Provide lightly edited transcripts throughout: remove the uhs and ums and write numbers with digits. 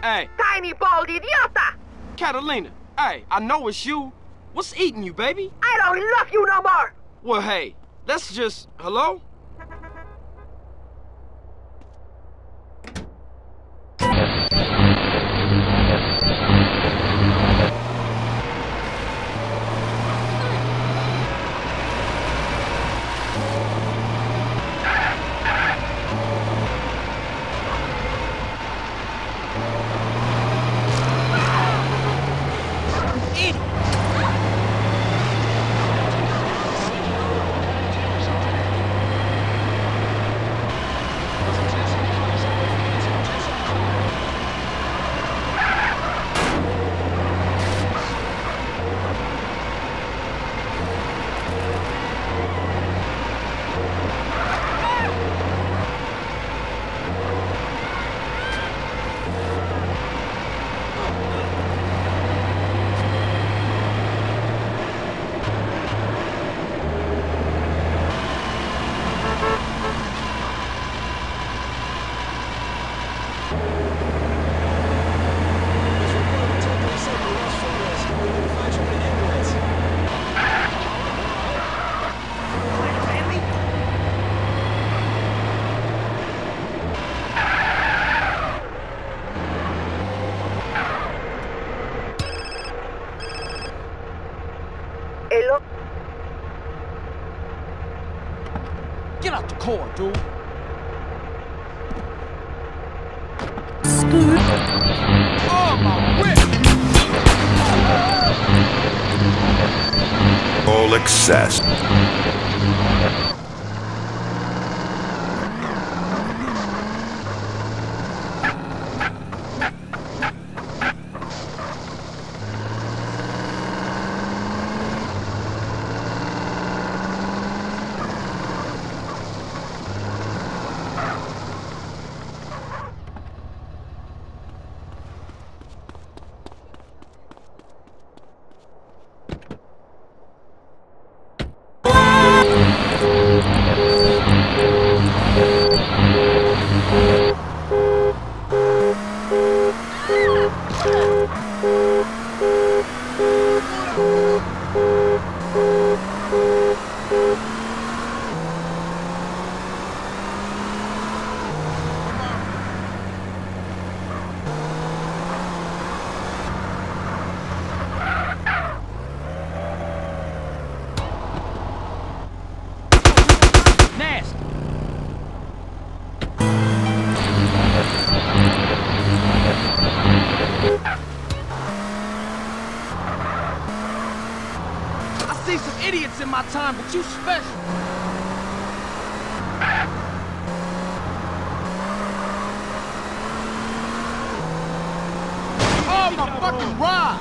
Hey. Tiny bald idiota! Catalina, hey, I know it's you. What's eating you, baby? I don't love you no more! Well, hey, let's just... Hello? Get out the car, dude. Oh, my whip! All excess. I see some idiots in my time, but you special. Oh, my fucking ride!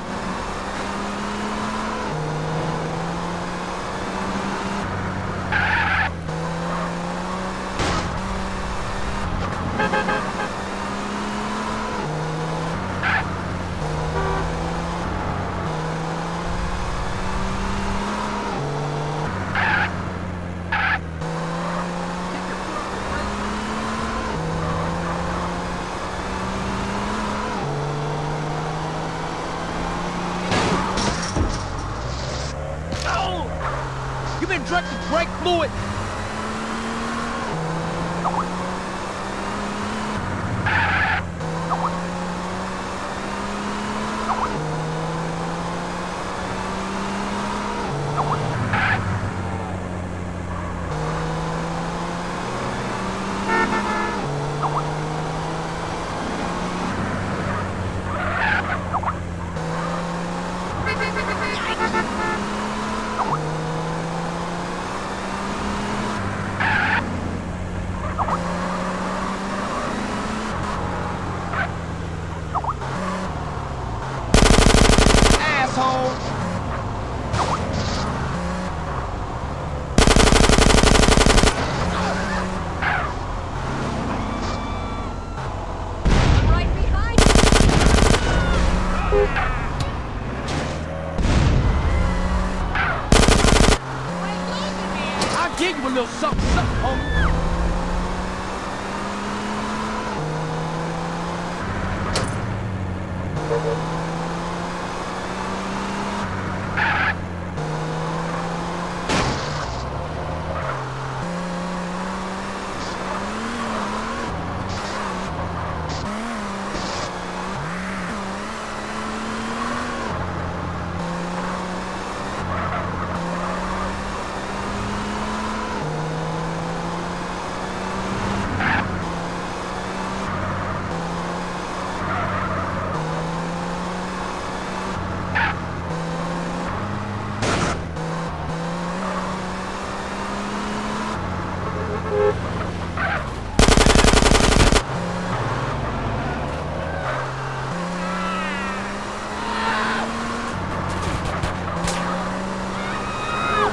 You been drinking brake fluid? I'll give you a little something, homie.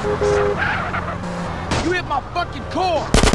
You hit my fucking core!